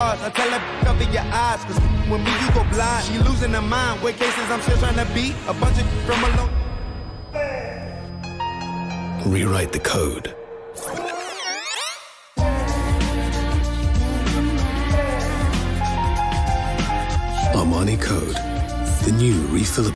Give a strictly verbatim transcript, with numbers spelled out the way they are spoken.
bars. I tell her cover your eyes, cause when me you go blind. She losing her mind. What cases I'm still trying to beat? A bunch of from alone. Rewrite the code. Armani Code, the new refill.